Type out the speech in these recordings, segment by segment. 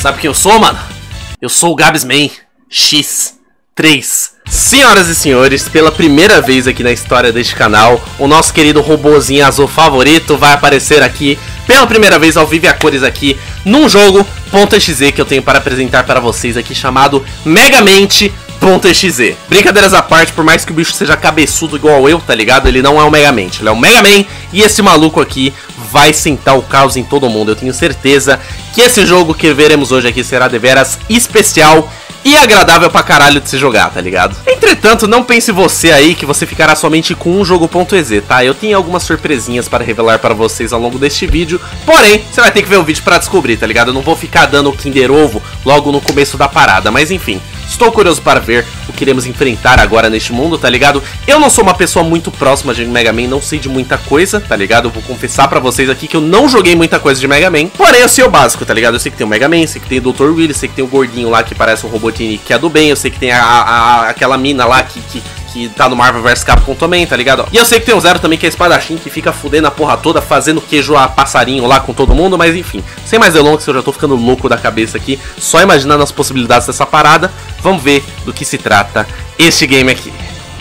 Sabe quem eu sou, mano? Eu sou o Gabsman X3. Senhoras e senhores, pela primeira vez aqui na história deste canal, o nosso querido robozinho azul favorito vai aparecer aqui pela primeira vez ao vivo e a cores aqui num jogo .exe que eu tenho para apresentar para vocês aqui, chamado Megamente.exe. Brincadeiras à parte, por mais que o bicho seja cabeçudo igual eu, tá ligado? Ele não é um Megamente, ele é um Megaman, e esse maluco aqui vai sentar o caos em todo mundo. Eu tenho certeza que esse jogo que veremos hoje aqui será deveras especial e agradável pra caralho de se jogar, tá ligado? Entretanto, não pense você aí que você ficará somente com um jogo.exe, tá? Eu tenho algumas surpresinhas para revelar para vocês ao longo deste vídeo, porém, você vai ter que ver o vídeo pra descobrir, tá ligado? Eu não vou ficar dando o Kinder Ovo logo no começo da parada, mas enfim, estou curioso para ver o que iremos enfrentar agora neste mundo, tá ligado? Eu não sou uma pessoa muito próxima de Mega Man, não sei de muita coisa, tá ligado? Eu vou confessar pra vocês aqui que eu não joguei muita coisa de Mega Man, porém eu sei o básico, tá ligado? Eu sei que tem o Mega Man, sei que tem o Dr. Willy, sei que tem o gordinho lá que parece um Robotnik que é do bem, eu sei que tem aquela mina lá que tá no Marvel vs Capcom também, tá ligado? E eu sei que tem o Zero também, que é espadachim, que fica fudendo a porra toda, fazendo queijo a passarinho lá com todo mundo, mas enfim, sem mais delongas, que eu já tô ficando louco da cabeça aqui, só imaginando as possibilidades dessa parada. Vamos ver do que se trata este game aqui.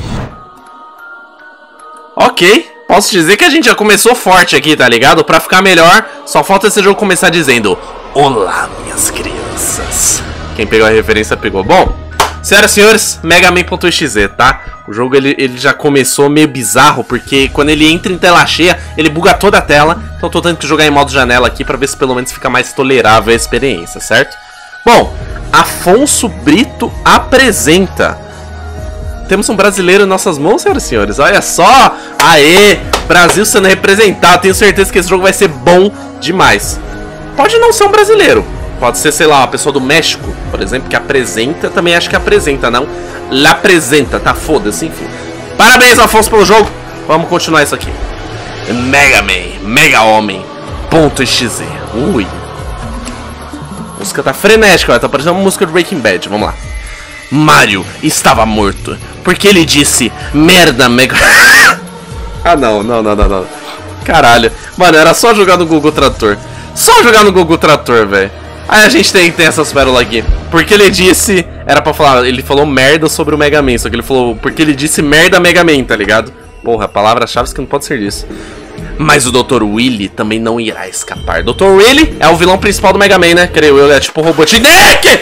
Ok, posso dizer que a gente já começou forte aqui, tá ligado? Pra ficar melhor, só falta esse jogo começar dizendo: olá, minhas crianças. Quem pegou a referência pegou. Bom, senhoras e senhores, Megamente.exe, tá? O jogo ele já começou meio bizarro, porque quando ele entra em tela cheia, ele buga toda a tela. Então eu tô tendo que jogar em modo janela aqui pra ver se pelo menos fica mais tolerável a experiência, certo? Bom, Afonso Brito apresenta. Temos um brasileiro em nossas mãos, senhoras e senhores. Olha só! Aê! Brasil sendo representado. Tenho certeza que esse jogo vai ser bom demais. Pode não ser um brasileiro. Pode ser, sei lá, uma pessoa do México, por exemplo, que apresenta. Também acho que apresenta, não? Lá apresenta, tá? Foda-se, enfim. Parabéns, Afonso, pelo jogo. Vamos continuar isso aqui. Mega Man, Mega Homem.exe. Ui. A música tá frenética, ó. Tá parecendo uma música do Breaking Bad. Vamos lá. Mario estava morto porque ele disse merda Mega... Ah, não. Caralho. Mano, era só jogar no Google Trator. Só jogar no Google Trator, velho. Aí a gente tem essas pérolas aqui. Porque ele disse... Era pra falar... Ele falou merda sobre o Mega Man. Só que ele falou... Porque ele disse merda Mega Man, tá ligado? Porra, palavras-chave que não pode ser disso. Mas o Dr. Willy também não irá escapar. Dr. Willy é o vilão principal do Mega Man, né? Creio eu. É tipo o Robotnik!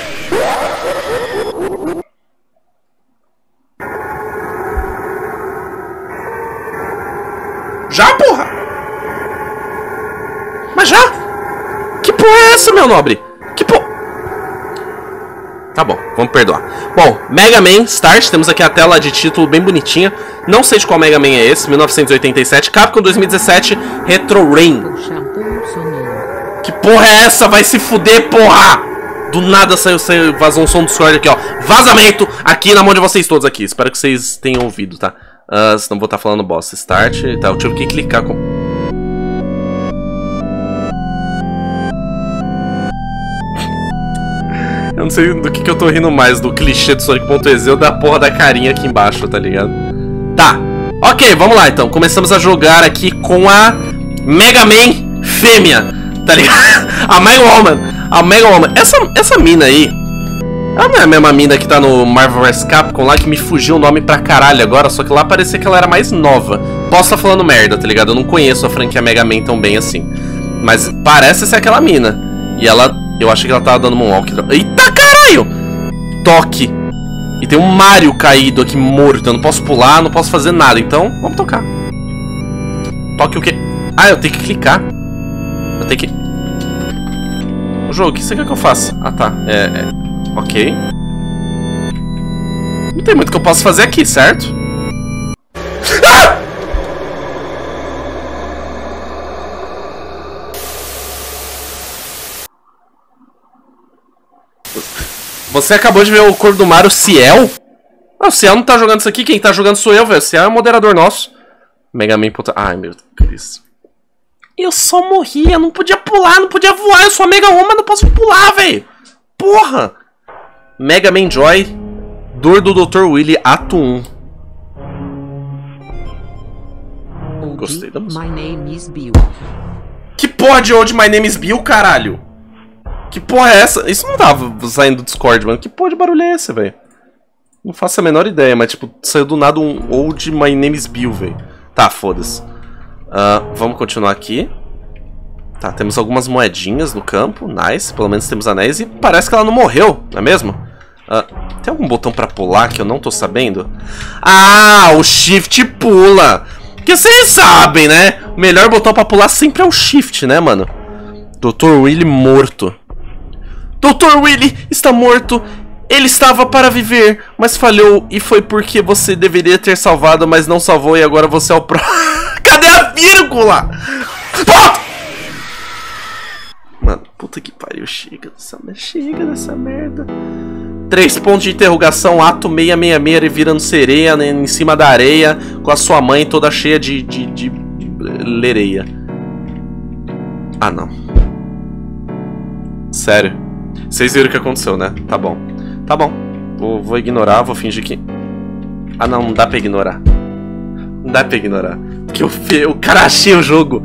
Já, porra? Mas já? Que porra é essa, meu nobre? Que porra? Tá bom, vamos perdoar. Bom, Mega Man Start, temos aqui a tela de título bem bonitinha. Não sei de qual Mega Man é esse, 1987, Capcom 2017, Retro Rain. Que porra é essa? Vai se fuder, porra! Do nada vazou um som do Discord aqui, ó. Vazamento aqui na mão de vocês todos aqui. Espero que vocês tenham ouvido, tá? Senão vou estar falando bosta. Start, tá, eu tive que clicar com... Eu não sei do que eu tô rindo mais, do clichê do Sonic.exe ou da porra da carinha aqui embaixo, tá ligado? Tá, ok, vamos lá então. Começamos a jogar aqui com a Mega Man fêmea, tá ligado? A Mega Woman. Essa mina aí, ela não é a mesma mina que tá no Marvel vs Capcom lá, que me fugiu o nome pra caralho agora, só que lá parecia que ela era mais nova. Posso estar falando merda, tá ligado? Eu não conheço a franquia Mega Man tão bem assim. Mas parece ser aquela mina. E ela... Eu acho que ela tava dando moonwalk. Eita, caralho! Toque. E tem um Mario caído aqui morto. Eu não posso pular, não posso fazer nada. Então, vamos tocar. Toque o quê? Ah, eu tenho que clicar. Eu tenho que... O jogo, o que você quer que eu faça? Ah, tá. Ok. Não tem muito que eu possa fazer aqui, certo? Ah! Você acabou de ver o corpo do Mario, Ciel? Ah, o Ciel não tá jogando isso aqui, quem tá jogando sou eu, velho. O Ciel é o moderador nosso. Mega Man... Ai, meu Deus. Eu só morri, eu não podia pular, não podia voar. Eu sou a Mega Woman, não posso pular, velho. Porra. Mega Man Joy, Dor do Dr. Willy, Ato 1. Gostei da música. My name is Bill. Que porra de Old My Name is Bill, caralho? Que porra é essa? Isso não tava saindo do Discord, mano. Que porra de barulho é esse, velho? Não faço a menor ideia, mas tipo, saiu do nada um Old My Name is Bill, velho. Tá, foda-se. Vamos continuar aqui. Tá, temos algumas moedinhas no campo. Nice, pelo menos temos anéis. E parece que ela não morreu, não é mesmo? Tem algum botão pra pular que eu não tô sabendo? Ah, o Shift pula. Porque vocês sabem, né? O melhor botão pra pular sempre é o Shift, né, mano? Dr. Willy morto. Dr. Willy está morto. Ele estava para viver, mas falhou. E foi porque você deveria ter salvado, mas não salvou. E agora você é o pró... Cadê a vírgula? Mano, puta que pariu. Chega dessa merda. 3 pontos de interrogação, ato 666 virando sereia em cima da areia, com a sua mãe toda cheia de lereia. Ah, não. Sério. Vocês viram o que aconteceu, né? Tá bom. Tá bom. Vou ignorar, vou fingir que... Ah, não dá pra ignorar. Não dá pra ignorar. Porque o cara achei o jogo.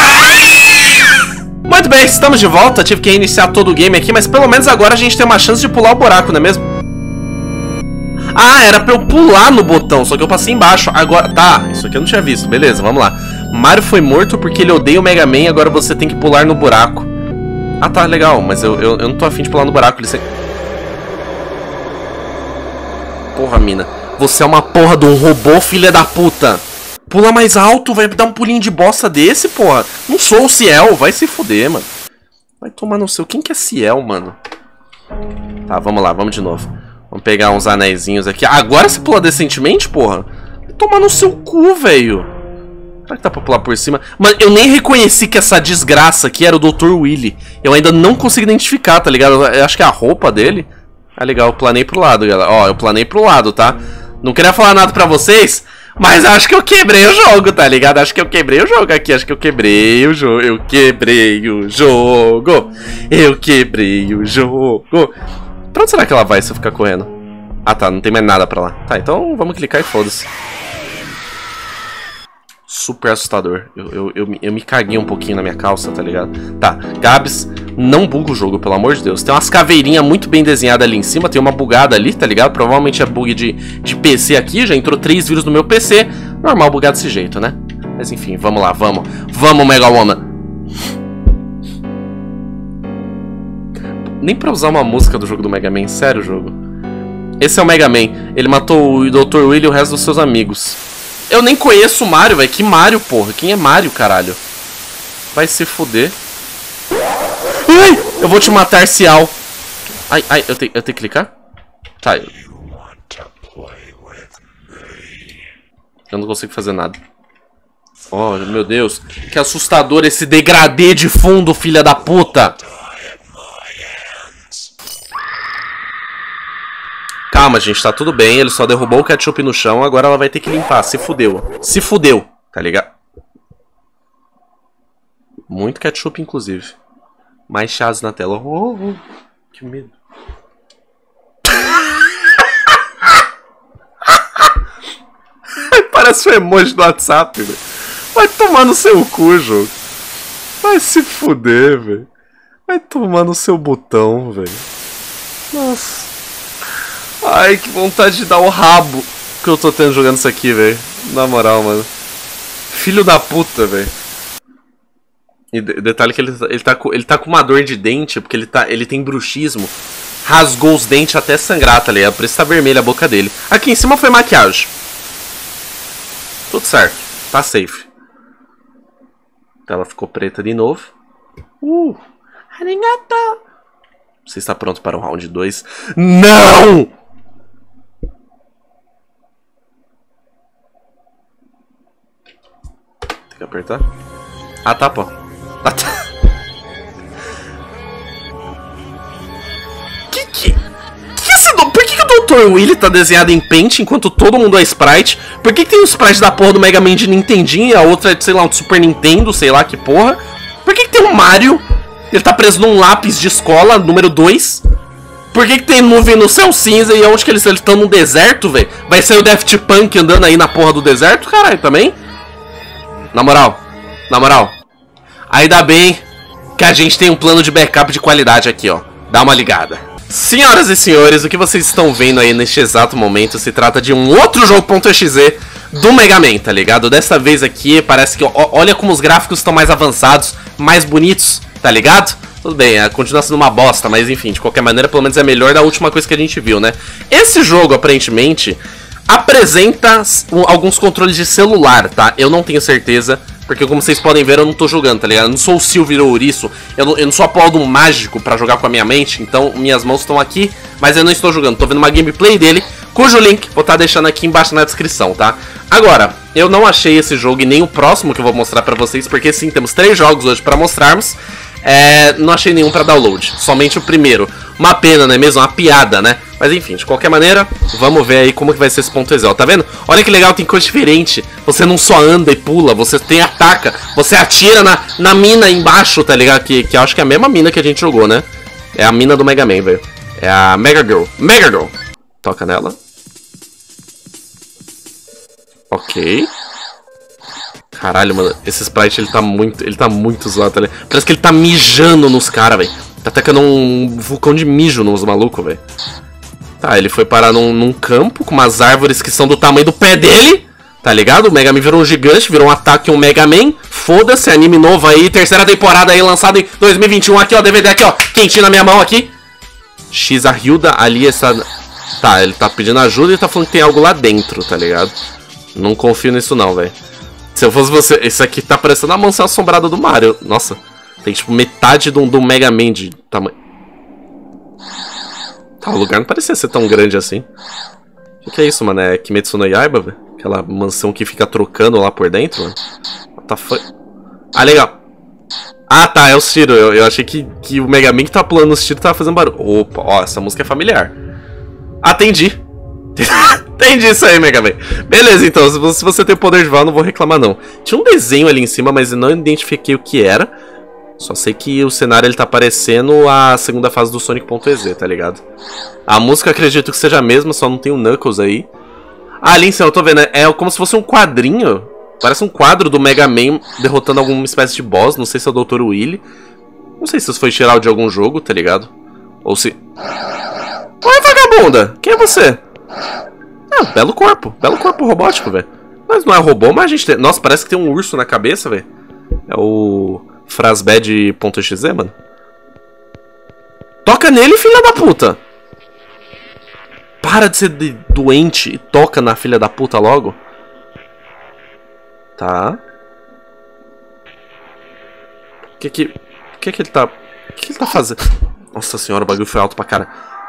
Muito bem, estamos de volta. Tive que reiniciar todo o game aqui, mas pelo menos agora a gente tem uma chance de pular o buraco, não é mesmo? Ah, era pra eu pular no botão, só que eu passei embaixo. Agora, tá, isso aqui eu não tinha visto. Beleza, vamos lá. Mario foi morto porque ele odeia o Mega Man, agora você tem que pular no buraco. Ah, tá, legal, mas eu não tô afim de pular no buraco. Porra, mina. Você é uma porra de um robô, filha da puta. Pula mais alto, vai dar um pulinho de bosta desse, porra. Não sou o Ciel, vai se fuder, mano. Vai tomar no seu... Quem que é Ciel, mano? Tá, vamos lá, vamos de novo. Vamos pegar uns anéisinhos aqui. Agora você pula decentemente, porra? Vai tomar no seu cu, velho. Será que dá pra pular por cima? Mano, eu nem reconheci que essa desgraça aqui era o Dr. Willy. Eu ainda não consigo identificar, tá ligado? Eu acho que é a roupa dele. Ah, legal, eu planei pro lado, galera. Ó, eu planei pro lado, tá? Não queria falar nada pra vocês... Mas acho que eu quebrei o jogo, tá ligado? Acho que eu quebrei o jogo aqui. Acho que eu quebrei o jogo. Eu quebrei o jogo. Eu quebrei o jogo. Pra onde será que ela vai se eu ficar correndo? Ah, tá. Não tem mais nada pra lá. Tá, então vamos clicar e foda-se. Super assustador. Eu me caguei um pouquinho na minha calça, tá ligado? Tá, Gabs, não buga o jogo, pelo amor de Deus. Tem umas caveirinhas muito bem desenhadas ali em cima. Tem uma bugada ali, tá ligado? Provavelmente é bug de PC aqui. Já entrou 3 vírus no meu PC. Normal bugar desse jeito, né? Mas enfim, vamos lá, vamos. Vamos, Mega Woman. Nem pra usar uma música do jogo do Mega Man. Sério, jogo. Esse é o Mega Man. Ele matou o Dr. Willy e o resto dos seus amigos. Eu nem conheço o Mario, velho. Que Mario, porra? Quem é Mario, caralho? Vai se fuder. Ai! Eu vou te matar, Cial. Ai, ai, eu tenho que clicar? Tá. Eu não consigo fazer nada. Oh, meu Deus. Que assustador esse degradê de fundo, filha da puta. Calma, gente, tá tudo bem. Ele só derrubou o ketchup no chão. Agora ela vai ter que limpar. Se fudeu. Se fudeu. Tá ligado? Muito ketchup, inclusive. Mais chás na tela. Oh, que medo. Parece um emoji do WhatsApp, velho. Vai tomar no seu cu, jogo. Vai se fuder, velho. Vai tomar no seu botão, velho. Nossa. Ai, que vontade de dar o rabo que eu tô tendo jogando isso aqui, velho. Na moral, mano. Filho da puta, velho. E detalhe que ele tá com uma dor de dente, porque ele tem bruxismo. Rasgou os dentes até sangrar, tá ligado? Por isso tá vermelha a boca dele. Aqui em cima foi maquiagem. Tudo certo. Tá safe. Ela ficou preta de novo. Arigato. Você está pronto para o round 2? Não! Tem que apertar? Ah, tá, pô. Ah, tá. Por que o Dr. Willy tá desenhado em Paint enquanto todo mundo é Sprite? Por que tem um Sprite da porra do Mega Man de Nintendinho e a outra é, sei lá, um Super Nintendo, sei lá que porra? Por que tem um Mario? Ele tá preso num lápis de escola, número 2? Por que tem nuvem no céu cinza e onde que eles estão no deserto, velho? Vai ser o Daft Punk andando aí na porra do deserto, caralho, também? Na moral. Ainda bem que a gente tem um plano de backup de qualidade aqui, ó. Dá uma ligada. Senhoras e senhores, o que vocês estão vendo aí neste exato momento se trata de um outro jogo .exe do Mega Man, tá ligado? Dessa vez aqui parece que, olha como os gráficos estão mais avançados, mais bonitos, tá ligado? Tudo bem, continua sendo uma bosta, mas enfim, de qualquer maneira, pelo menos é melhor da última coisa que a gente viu, né? Esse jogo, aparentemente, apresenta alguns controles de celular, tá? Eu não tenho certeza, porque como vocês podem ver, eu não tô jogando, tá ligado? Eu não sou o Silvio Ouriço, eu não sou a porra do mágico pra jogar com a minha mente, então minhas mãos estão aqui, mas eu não estou jogando. Tô vendo uma gameplay dele, cujo link vou estar deixando aqui embaixo na descrição, tá? Agora, eu não achei esse jogo e nem o próximo que eu vou mostrar pra vocês, porque sim, temos 3 jogos hoje pra mostrarmos. Não achei nenhum pra download, somente o primeiro. Uma pena, não é mesmo? Uma piada, né? Mas enfim, de qualquer maneira, vamos ver aí como que vai ser esse .exe, tá vendo? Olha que legal, tem coisa diferente. Você não só anda e pula, você ataca, você atira na mina embaixo, tá ligado? Que eu acho que é a mesma mina que a gente jogou, né? É a mina do Mega Man, velho. É a Mega Girl. Mega Girl. Toca nela. Ok. Caralho, mano, esse sprite ele tá muito zoado, tá ligado? Parece que ele tá mijando nos caras, velho. Tá atacando um vulcão de mijo nos malucos, velho. Tá, ele foi parar num campo com umas árvores que são do tamanho do pé dele, tá ligado? O Mega Man virou um gigante, virou um ataque um Mega Man. Foda-se, anime novo aí, terceira temporada aí, lançado em 2021. Aqui, ó, DVD aqui, ó, quentinho na minha mão aqui. X, a Hilda ali, essa... Tá, ele tá pedindo ajuda e tá falando que tem algo lá dentro, tá ligado? Não confio nisso não, velho. Se eu fosse você, esse aqui tá parecendo a mansão assombrada do Mario. Nossa, tem tipo metade do Mega Man de tamanho. Tá, o lugar não parecia ser tão grande assim. O que é isso, mano? É Kimetsu no Yaiba, velho? Aquela mansão que fica trocando lá por dentro, mano? Tá Ah, legal. Ah, tá, é o tiro. Eu achei que o Mega Man que tava pulando nos tiros tava fazendo barulho. Opa, ó, essa música é familiar. Atendi. Entendi isso aí, Mega Man. Beleza, então, se você tem o poder de voar, eu não vou reclamar, não. Tinha um desenho ali em cima, mas eu não identifiquei o que era. Só sei que o cenário ele tá parecendo a segunda fase do Sonic.exe, tá ligado? A música eu acredito que seja a mesma, só não tem o Knuckles aí. Ah, ali em cima, eu tô vendo, é como se fosse um quadrinho. Parece um quadro do Mega Man derrotando alguma espécie de boss, não sei se é o Dr. Willy. Não sei se isso foi tirado de algum jogo, tá ligado? Ou se... Oi, vagabunda! Quem é você? Ah, belo corpo robótico, velho. Mas não é robô, mas a gente tem... Nossa, parece que tem um urso na cabeça, velho. É o Frasbad.exe, mano. Toca nele, filha da puta! Para de ser doente e toca na filha da puta logo. Tá. O que ele tá... O que ele tá fazendo? Nossa senhora, o bagulho foi alto pra cara.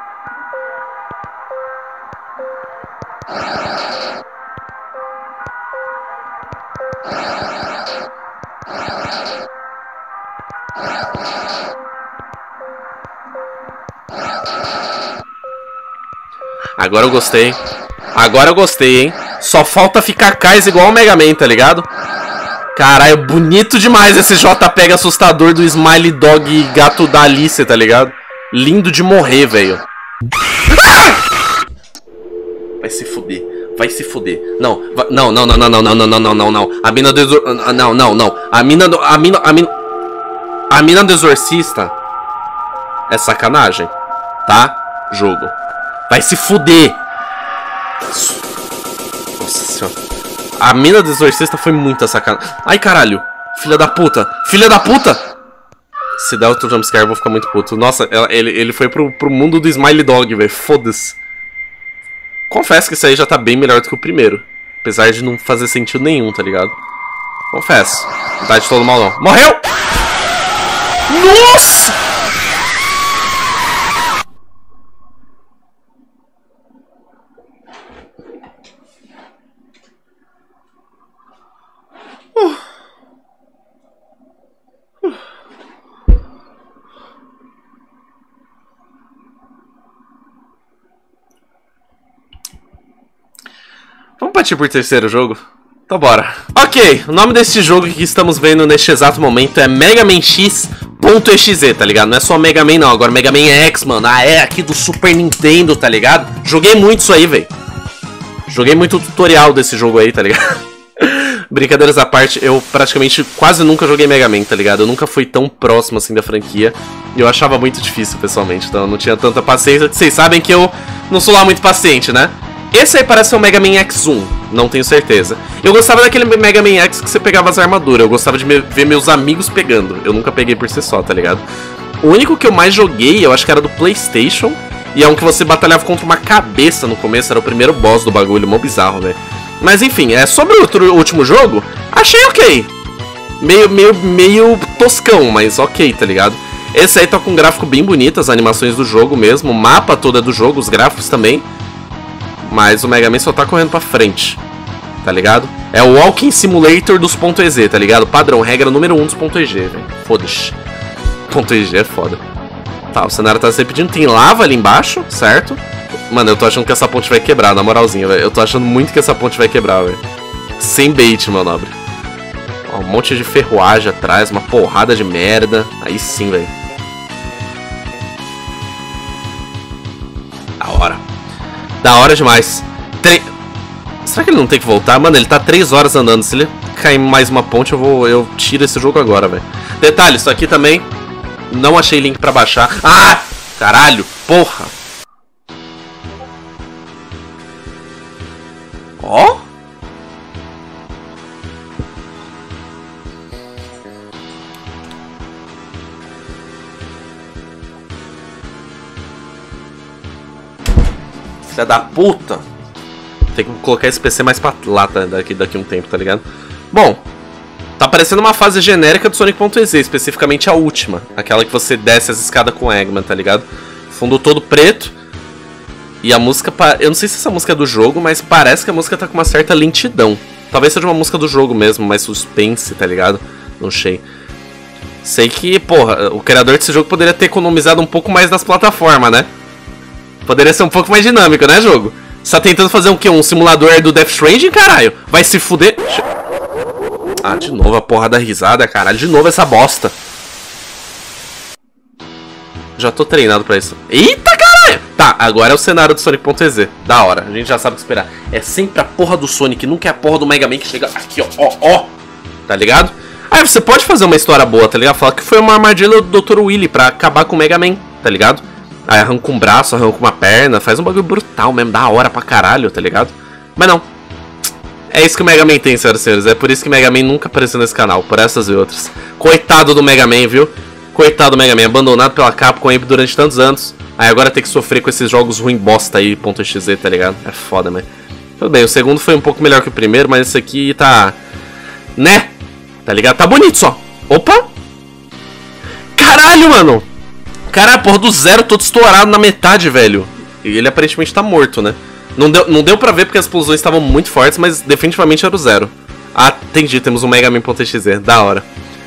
Agora eu gostei. Agora eu gostei, hein? Só falta ficar Kais igual o Mega Man, tá ligado? Caralho, bonito demais esse JPEG assustador do Smiley Dog gato da Alice, tá ligado? Lindo de morrer, velho. Vai se fuder. Vai se fuder. Não, não. A mina do... Não. A mina do exorcista é sacanagem, tá? Jogo. Vai se fuder. Nossa senhora. A mina do exorcista foi muita sacanagem. Ai, caralho. Filha da puta. Filha da puta. Se der outro jumpscare eu vou ficar muito puto. Nossa, ele foi pro mundo do Smiley Dog, velho. Foda-se. Confesso que isso aí já tá bem melhor do que o primeiro. Apesar de não fazer sentido nenhum, tá ligado? Confesso. Não tá de todo mal, não. Morreu! Nossa! Vamos partir por terceiro jogo? Então bora. Ok, o nome desse jogo que estamos vendo neste exato momento é Mega Man X.exe, tá ligado? Não é só Mega Man não, agora Mega Man X, mano. Ah, é aqui do Super Nintendo, tá ligado? Joguei muito isso aí, velho. Joguei muito o tutorial desse jogo aí, tá ligado? Brincadeiras à parte, eu praticamente quase nunca joguei Mega Man, tá ligado? Eu nunca fui tão próximo assim da franquia. E eu achava muito difícil, pessoalmente. Então eu não tinha tanta paciência. Vocês sabem que eu não sou lá muito paciente, né? Esse aí parece ser o Mega Man X1, não tenho certeza. Eu gostava daquele Mega Man X que você pegava as armaduras. Eu gostava de ver meus amigos pegando. Eu nunca peguei por si só, tá ligado? O único que eu mais joguei, eu acho que era do PlayStation. E é um que você batalhava contra uma cabeça no começo. Era o primeiro boss do bagulho, mó bizarro, velho. Mas enfim, sobre o último jogo, achei ok. Meio toscão, mas ok, tá ligado? Esse aí tá com um gráfico bem bonito, as animações do jogo mesmo. O mapa todo é do jogo, os gráficos também. Mas o Mega Man só tá correndo pra frente, tá ligado? É o Walking Simulator dos .ez, tá ligado? Padrão, regra número 1 dos .eg, velho. Foda-se. .eg é foda. Tá, o cenário tá se pedindo. Tem lava ali embaixo, certo? Mano, eu tô achando que essa ponte vai quebrar, na moralzinha, velho. Eu tô achando muito que essa ponte vai quebrar, velho. Sem bait, meu nobre. Ó, um monte de ferroagem atrás, uma porrada de merda. Aí sim, velho. Da hora. Da hora demais. Será que ele não tem que voltar? Mano, ele tá 3 horas andando. Se ele cair mais uma ponte, eu tiro esse jogo agora, velho. Detalhe, isso aqui também não achei link pra baixar. Ah! Caralho! Porra! Ó! Filha da puta! Tem que colocar esse PC mais pra lá, tá? daqui um tempo, tá ligado? Bom, tá parecendo uma fase genérica do Sonic.exe, especificamente a última. Aquela que você desce as escadas com o Eggman, tá ligado? Fundo todo preto. E a música, eu não sei se essa música é do jogo, mas parece que a música tá com uma certa lentidão. Talvez seja uma música do jogo mesmo, mais suspense, tá ligado? Não sei. Sei que, porra, o criador desse jogo poderia ter economizado um pouco mais nas plataformas, né? Poderia ser um pouco mais dinâmico, né, jogo? Você tá tentando fazer o quê? Um simulador do Death Stranding, caralho? Vai se fuder. Ah, de novo a porra da risada, caralho. De novo essa bosta. Já tô treinado pra isso. Eita, caralho! Tá, agora é o cenário do Sonic.exe. Da hora, a gente já sabe o que esperar. É sempre a porra do Sonic, nunca é a porra do Mega Man que chega aqui, ó. Tá ligado? Aí você pode fazer uma história boa, tá ligado? Falar que foi uma armadilha do Dr. Willy pra acabar com o Mega Man, tá ligado? Aí arranca um braço, arranca uma perna, faz um bagulho brutal mesmo, da hora pra caralho, tá ligado? Mas não. É isso que o Mega Man tem, senhoras e senhores. É por isso que o Mega Man nunca apareceu nesse canal, por essas e outras. Coitado do Mega Man, viu? Coitado do Mega Man, abandonado pela Capcom aí durante tantos anos. Aí agora tem que sofrer com esses jogos ruim bosta aí, .exe, tá ligado? É foda, mas... Tudo bem, o segundo foi um pouco melhor que o primeiro, mas esse aqui tá... Né? Tá ligado? Tá bonito só. Opa! Caralho, mano! Caralho, porra do Zero todo estourado na metade, velho. E ele aparentemente tá morto, né? Não deu pra ver porque as explosões estavam muito fortes, mas definitivamente era o Zero. Ah, entendi, temos um Mega Man.exe, da hora.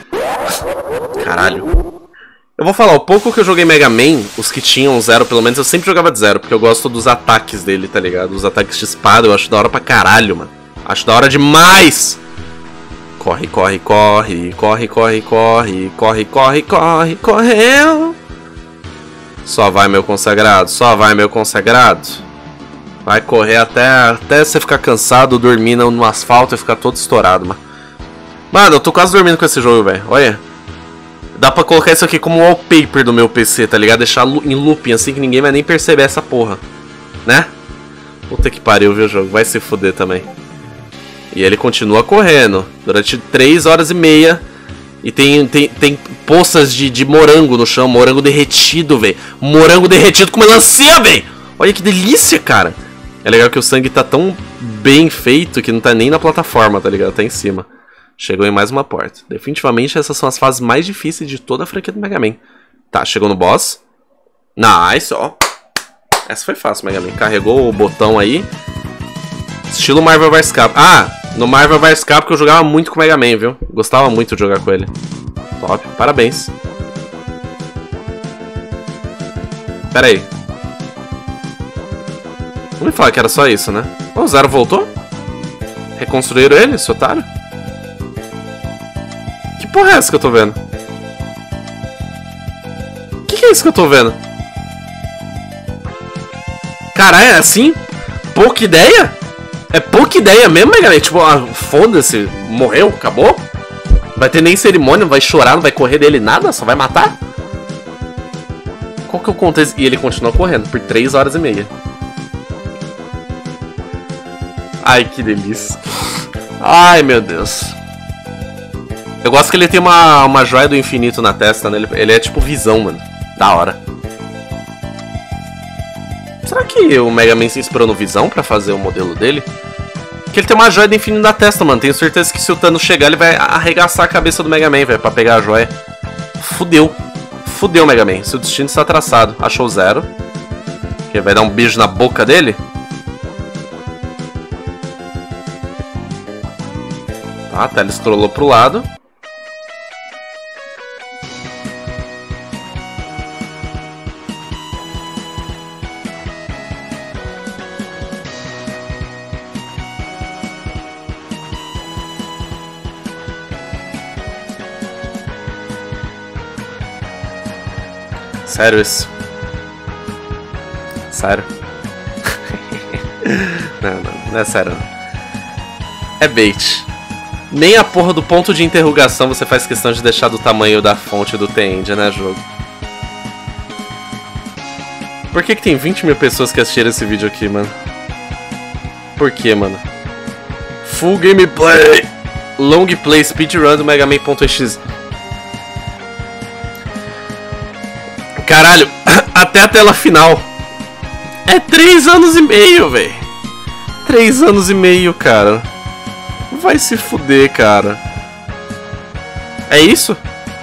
Caralho. Eu vou falar, o pouco que eu joguei Mega Man, os que tinham Zero pelo menos, eu sempre jogava de Zero, porque eu gosto dos ataques dele, tá ligado? Os ataques de espada eu acho da hora pra caralho, mano. Acho da hora demais! Corre, corre, corre, corre, corre, corre, corre, corre, corre, correu! Só vai, meu consagrado, só vai, meu consagrado. Vai correr até você ficar cansado, dormir no asfalto e ficar todo estourado, mano. Mano, eu tô quase dormindo com esse jogo, velho. Olha. Dá pra colocar isso aqui como wallpaper do meu PC, tá ligado? Deixar em looping assim que ninguém vai nem perceber essa porra. Né? Puta que pariu, viu, jogo? Vai se fuder também. E ele continua correndo durante 3 horas e meia. E tem poças de morango no chão, morango derretido, velho. Morango derretido com melancia, velho. Olha que delícia, cara. É legal que o sangue tá tão bem feito que não tá nem na plataforma, tá ligado? Tá em cima. Chegou em mais uma porta. Definitivamente essas são as fases mais difíceis de toda a franquia do Mega Man. Tá, chegou no boss. Nice, ó. Essa foi fácil, Mega Man. Carregou o botão aí. Estilo Marvel vs Capcom. Ah, no Marvel vs Capcom eu jogava muito com o Mega Man, viu? Gostava muito de jogar com ele. Top, parabéns. Pera aí. Não me fala que era só isso, né? O Zero voltou? Reconstruíram ele, esse otário? Que porra é essa que eu tô vendo? Que é isso que eu tô vendo? Caralho, é assim? Pouca ideia? É pouca ideia mesmo, Mega Man. Tipo, foda-se, morreu, acabou. Não vai ter nem cerimônia, não vai chorar, não vai correr dele nada, só vai matar. Qual que é o contexto? E ele continua correndo por 3 horas e meia. Ai, que delícia. Ai, meu Deus. Eu gosto que ele tem uma joia do infinito na testa, né? Ele é tipo visão, mano. Da hora. Será que o Mega Man se inspirou no Visão pra fazer o modelo dele? Porque ele tem uma joia do infinito na testa, mano. Tenho certeza que se o Thanos chegar, ele vai arregaçar a cabeça do Mega Man, velho, pra pegar a joia. Fudeu. Fudeu, Mega Man. Seu destino está traçado. Achou Zero. Que vai dar um beijo na boca dele. Tá, a tela scrollou pro lado. Sério isso? Sério? Não é sério não. É bait. Nem a porra do ponto de interrogação você faz questão de deixar do tamanho da fonte do The-End, né, jogo? Por que tem 20 mil pessoas que assistiram esse vídeo aqui, mano? Por que, mano? Full gameplay! Long play speedrun do Mega Man.exe. Caralho, até a tela final. É 3 anos e meio, velho. 3 anos e meio, cara. Vai se fuder, cara. É isso?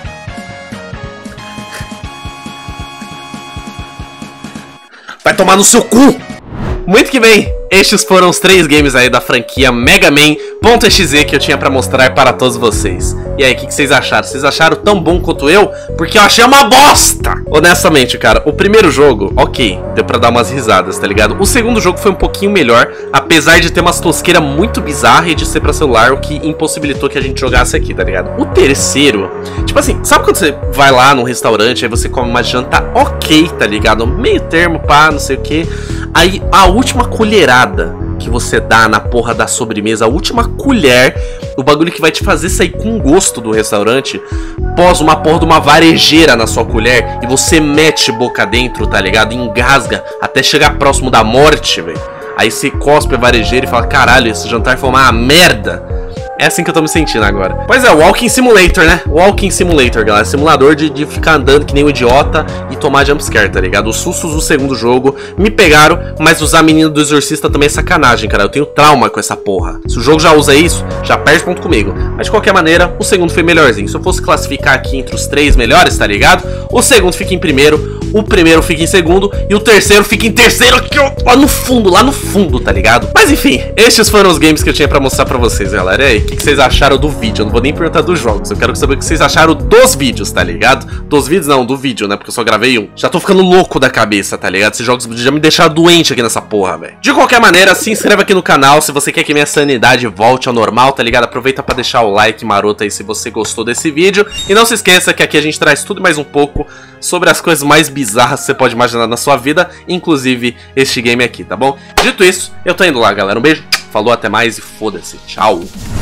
Vai tomar no seu cu! Muito que bem, estes foram os 3 games aí da franquia Mega Man.exe que eu tinha pra mostrar para todos vocês. E aí, o que vocês acharam? Vocês acharam tão bom quanto eu? Porque eu achei uma bosta! Honestamente, cara, o primeiro jogo, ok, deu pra dar umas risadas, tá ligado? O segundo jogo foi um pouquinho melhor, apesar de ter umas tosqueiras muito bizarras e de ser pra celular, o que impossibilitou que a gente jogasse aqui, tá ligado? O terceiro, tipo assim, sabe quando você vai lá num restaurante, aí você come uma janta ok, tá ligado? Meio termo, pá, não sei o que. Aí a última colherada que você dá na porra da sobremesa, a última colher, o bagulho que vai te fazer sair com gosto do restaurante, pós uma porra de uma varejeira na sua colher, e você mete boca dentro, tá ligado? E engasga até chegar próximo da morte, velho. Aí você cospe a varejeira e fala, caralho, esse jantar foi uma merda. É assim que eu tô me sentindo agora. Pois é, Walking Simulator, né? Walking Simulator, galera. Simulador de ficar andando que nem um idiota e tomar jumpscare, tá ligado? Os sustos do segundo jogo me pegaram, mas usar a menina do exorcista também é sacanagem, cara. Eu tenho trauma com essa porra. Se o jogo já usa isso, já perde ponto comigo. Mas de qualquer maneira, o segundo foi melhorzinho. Se eu fosse classificar aqui entre os 3 melhores, tá ligado? O segundo fica em primeiro, o primeiro fica em segundo e o terceiro fica em terceiro aqui, ó, lá no fundo, tá ligado? Mas enfim, estes foram os games que eu tinha pra mostrar pra vocês, galera. E aí, o que vocês acharam do vídeo? Eu não vou nem perguntar dos jogos, eu quero saber o que vocês acharam dos vídeos, tá ligado? Dos vídeos não, do vídeo, né? Porque eu só gravei um. Já tô ficando louco da cabeça, tá ligado? Esses jogos já me deixaram doente aqui nessa porra, velho. De qualquer maneira, se inscreva aqui no canal se você quer que minha sanidade volte ao normal, tá ligado? Aproveita pra deixar o like maroto aí se você gostou desse vídeo. E não se esqueça que aqui a gente traz tudo e mais um pouco sobre as coisas mais bizarras que você pode imaginar na sua vida, inclusive este game aqui, tá bom? Dito isso, eu tô indo lá, galera. Um beijo, falou, até mais e foda-se. Tchau!